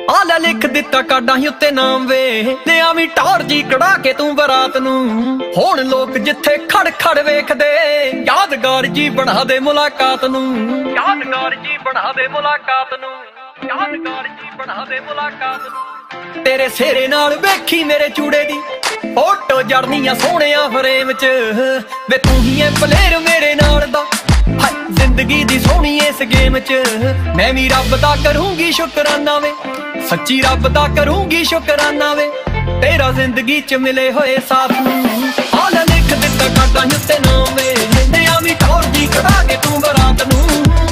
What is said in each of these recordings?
ਆ ਲੈ ਲਿਖ ਦਿੱਤਾ ਕਾਡਾਂ ਹੀ ਉੱਤੇ ਨਾਮ ਵੇ, ਤੇ ਆਵੀਂ ਟੌਰ ਜੀ ਕਢਾ ਕੇ ਤੂੰ ਬਰਾਤ ਨੂੰ। ਹੁਣ ਲੋਕ ਜਿੱਥੇ ਖੜ ਖੜ ਵੇਖਦੇ, ਯਾਦਗਾਰ ਜੀ ਬਣਾ ਦੇ ਮੁਲਾਕਾਤ ਨੂੰ। ਯਾਦਗਾਰ ਜੀ ਬਣਾ ਦੇ ਮੁਲਾਕਾਤ ਨੂੰ। ਯਾਦਗਾਰ ਜੀ ਬਣਾ ਦੇ ਮੁਲਾਕਾਤ ਨੂੰ। ਤੇਰੇ ਸਿਹਰੇ ਨਾਲ ਵੇਖੀ ਮੇਰੇ ਚੂੜੇ ਦੀ ਫੋਟੋ ਜੜਨੀਆਂ ਸੋਹਣਿਆ ਫਰੇਮ ਚ ਵੇ, ਤੂੰ ਹੀ ਐ ਪਲੇਅਰ ਮੇਰੇ ਨਾਲ ਦਾ। ਜ਼ਿੰਦਗੀ ਦੀ ਸੋਹਣੀ ਇਸ ਗੇਮ ਚ ਮੈਂ ਵੀ ਰੱਬ ਦਾ ਕਰੂੰਗੀ ਸ਼ੁਕਰਾਨਾ ਵੇ, ਸੱਚੀ ਰੱਬ ਦਾ ਕਰੂੰਗੀ ਸ਼ੁਕਰਾਨਾ ਵੇ, ਤੇਰਾ ਜ਼ਿੰਦਗੀ ਚ ਮਿਲੇ ਹੋਏ ਸਾਥ ਨੂੰ। ਆ ਲੈ ਲਿਖ ਦਿੱਤਾ ਕਾਡਾਂ ਉੱਤੇ ਨਾਮ ਵੇ, ਤੇ ਆਵੀਂ ਟੌਰ ਜੀ ਕਢਾ ਕੇ ਤੂੰ ਬਰਾਤ ਨੂੰ।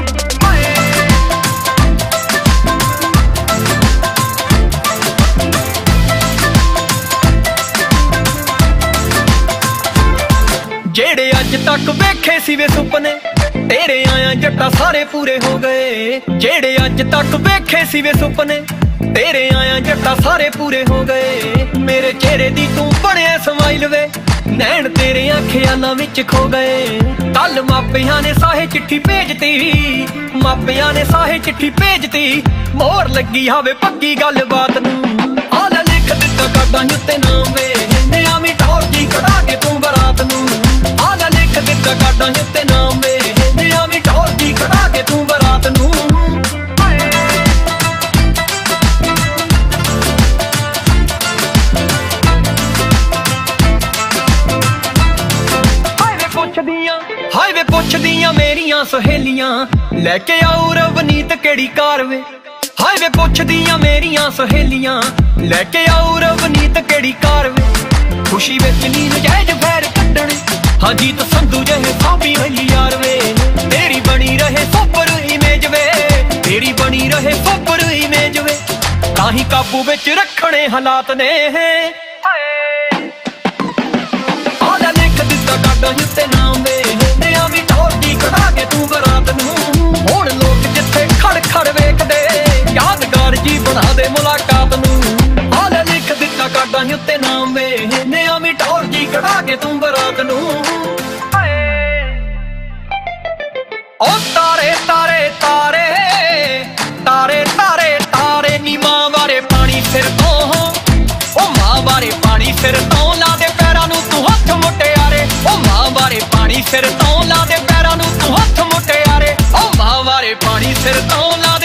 ਜਿਹੜੇ ਅੱਜ ਤੱਕ ਵੇਖੇ ਸੀ ਵੇ ਸੁਪਨੇ, ਤੇਰੇ ਆਇਆ ਜੱਟਾ ਸਾਰੇ ਪੂਰੇ ਹੋ ਗਏ। ਜਿਹੜੇ ਅੱਜ ਤੱਕ ਵੇਖੇ ਸੀ ਵੇ ਸੁਪਨੇ, ਤੇਰੇ ਆਇਆ ਜੱਟਾ ਸਾਰੇ ਪੂਰੇ ਹੋ ਗਏ। ਮੇਰੇ ਚਿਹਰੇ ਦੀ ਤੂੰ ਬਣਿਆ ਸਮਾਈਲ ਵੇ, ਨੈਣ ਤੇਰੇ ਖਿਆਲਾਂ ਵਿੱਚ ਖੋ ਗਏ। ਕੱਲ ਮਾਪਿਆਂ ਨੇ ਸਾਹੇ ਚਿੱਠੀ ਭੇਜਤੀ, ਮਾਪਿਆਂ ਨੇ ਸਾਹੇ ਚਿੱਠੀ ਭੇਜਤੀ, ਮੋਹਰ ਲੱਗੀ ਹਾਵੇ ਪੱਕੀ ਗੱਲਬਾਤ ਨੂੰ। ਆ ਲੈ ਲਿਖ ਦਿੱਤਾ ਕਾਡਾਂ ਉੱਤੇ ਨਾਮ ਵੇ, ਤੇ ਆਵੀਂ ਟੌਰ ਜੀ ਕਢਾ ਕੇ ਤੂੰ ਬਰਾਤ ਨੂੰ। ਆ ਲੈ ਲਿਖ ਦਿੱਤਾ ਕਾਡਾਂ ਉੱਤੇ ਨਾਮ ਵੇ, ਤੇ ਆਵੀਂ ਟੌਰ ਜੀ ਕਢਾ ਕੇ ਤੂੰ ਬਰਾਤ ਨੂੰ। ਹਾਏ ਵੇ ਪੁੱਛਦੀਆਂ ਮੇਰੀਆਂ ਸਹੇਲੀਆਂ, ਲੈ ਕੇ ਆਉ ਰਵਨੀਤ ਕਿਹੜੀ ਕਾਰ ਵੇ। ਹਾਏ ਵੇ ਪੁੱਛਦੀਆਂ ਮੇਰੀਆਂ ਸਹੇਲੀਆਂ, ਲੈ ਕੇ ਆਉ ਰਵਨੀਤ ਕਿਹੜੀ ਕਾਰ ਵੇ। ਖੁਸ਼ੀ ਵਿੱਚ ਨੀ ਨਜਾਇਜ਼ ਫੈਰ ਕੱਢਣ, ਹਾਂ ਜੀਤ ਸੰਧੂ ਜਿਹੇ ਸਾਬੀ ਹੋਈ ਯਾਰ ਵੇ। ਤੇਰੀ ਬਣੀ ਰਹੇ ਸੁਪਰ ਇਮੇਜ ਵੇ, ਤੇਰੀ ਬਣੀ ਰਹੇ ਸੁਪਰ ਇਮੇਜ ਵੇ, ਤਾਂ ਹੀ ਕਾਬੂ ਵਿੱਚ ਰੱਖਣੇ ਹਾਲਾਤ ਨੇ। ਆ ਲੈ ਲਿਖ ਦਿੱਤਾ ਕਾਡਾਂ ਉੱਤੇ ਨਾਮ ਵੇ, ਤੇ ਆਵੀਂ ਟੌਰ ਜੀ ਕਢਾ ਕੇ ਤੂੰ ਬਰਾਤ ਨੂੰ। ਹੁਣ ਲੋਕ ਜਿੱਥੇ ਖੜ ਖੜ ਵੇਖਦੇ, ਯਾਦਗਾਰ ਜੀ ਬਣਾ ਦੇ ਮੁਲਾਕਾਤ ਨੂੰ। ਆ ਲੈ ਲਿਖ ਦਿੱਤਾ ਕਾਡਾਂ ਉੱਤੇ ਨਾਮ ਵੇ, ਤੇ ਆਵੀਂ ਟੌਰ ਜੀ ਕਢਾ ਕੇ ਤੂੰ ਬਰਾਤ ਨੂੰ। ਓ ਤਾਰੇ ਤਾਰੇ ਤਾਰੇ ਤਾਰੇ ਤਾਰੇ ਤਾਰੇ ਨੀ ਮਾਂ ਬਾਰੇ ਪਾਣੀ ਸਿਰ ਤੋਂ, ਓ ਮਾਂ ਬਾਰੇ ਪਾਣੀ ਸਿਰ ਤੋਂ, ਲਾ ਦੇ ਪੈਰਾਂ ਨੂੰ ਤੂੰ ਹੱਥ ਮੁਟਿਆਰੇ। ਓ ਮਾਂ ਬਾਰੇ ਪਾਣੀ ਸਿਰ ਤੋਂ, ਲਾ ਦੇ ਪੈਰਾਂ ਨੂੰ ਤੂੰ ਹੱਥ ਮੁਟਿਆਰੇ। ਓ ਮਾਂ ਬਾਰੇ ਪਾਣੀ ਸਿਰ ਤੋਂ, ਲਾ